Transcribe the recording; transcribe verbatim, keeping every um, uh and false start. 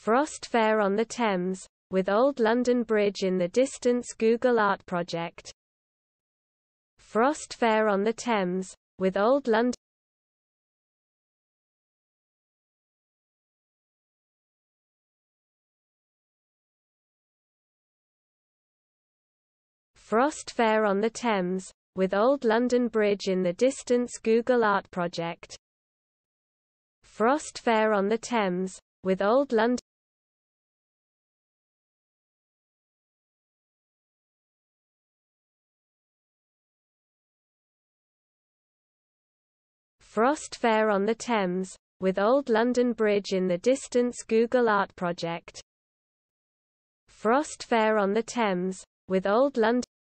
Frost Fair on the Thames, with Old London Bridge in the distance. Google Art Project. Frost Fair on the Thames, with Old London Frost Fair on the Thames, with Old London Bridge in the distance. Google Art Project. Frost Fair on the Thames, with Old London Frost Fair on the Thames, with Old London Bridge in the distance. Google Art Project. Frost Fair on the Thames, with Old London